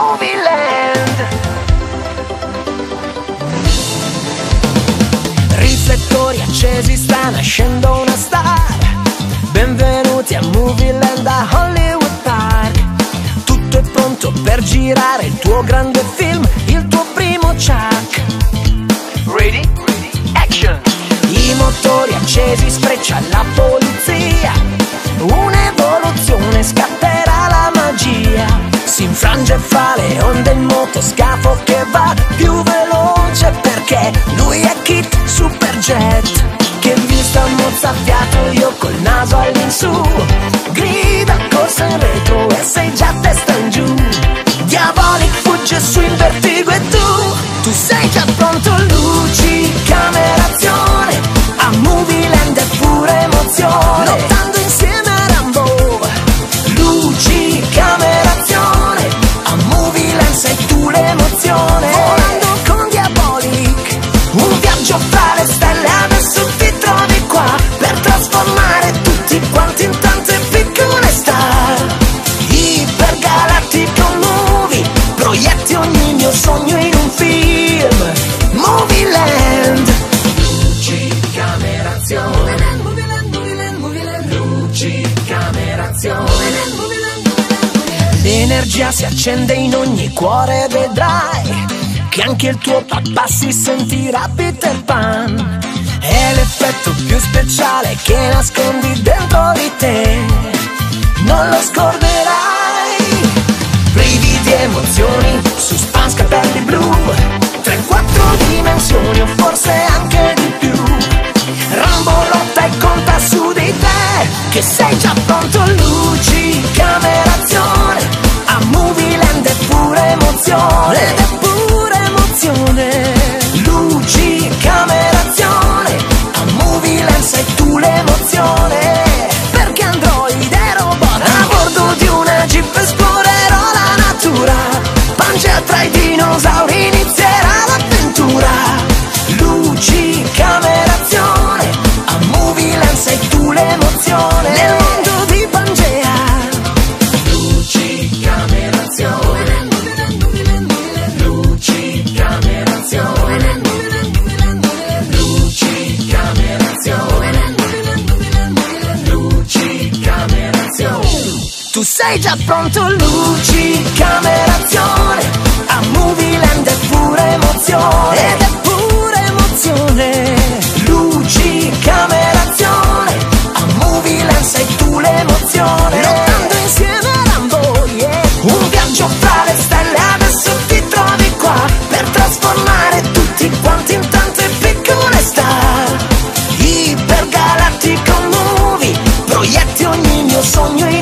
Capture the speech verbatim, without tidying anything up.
Movieland. Riflettori accesi, sta nascendo una star. Benvenuti a Movieland, a Hollywood Park. Tutto è pronto per girare il tuo grande film, il tuo primo Chuck. Ready? Action! I motori accesi, sfreccia la polizia. Un'evoluzione, scatterà la magia. Si infrange fra le onde il motoscafo che va più veloce, perché lui è Kit Superjet, che vista mozzafiato, io col naso all'insù. Grida corsa in retro e sei già testa in giù. Diabolic fugge su in vertigo e tu, tu sei già pronto. Luci, camera, azione, a Movieland è pure emozione. Lottando insieme a Rambo. Luci, camera, azione, a Movieland sei tu l'emozione. Volando con Diabolic, un viaggio fra le stelle, adesso ti trovi qua per trasformare tutti quanti in tante piccole star. Ipergalattico Movie, proietti ogni mio sogno in un film. Movieland. Luci, camera, azione. Movieland, Movieland, Movieland. Luci, camera, azione. L'energia si accende in ogni cuore, vedrai che anche il tuo papà si sentirà Peter Pan. È l'effetto più speciale che nascondi dentro di te, non lo scorderai. Brividi, emozioni, suspense, capelli blu, tre quattro dimensioni o forse anche di più. Rambo lotta e conta su di te, che sei già pronto. Luci, camera, azione, a Movieland è pure emozione. Ed è pure emozione. Luci, camera, azione, a Movieland sei tu l'emozione. Perché android e robot a bordo di una jeep esplorerò la natura. Pangea tra i dinosauri, inizierà l'avventura. Luci, camera, azione, a Movieland sei tu l'emozione. Nel mondo di Pangea. Luci, camera, azione. Luci, camera, azione. Luci, camera, azione. Luci, camera, azione. Tu sei già pronto. Luci, camera, azione, a Movieland è pure emozione. Ed è pure emozione. Luci, camera, azione, a Movieland sei tu l'emozione. Lottando insieme a Rambo, yeah. Un viaggio fra le stelle, adesso ti trovi qua per trasformare tutti quanti in tante piccole star. Ipergalattico Movie, proietti ogni mio sogno in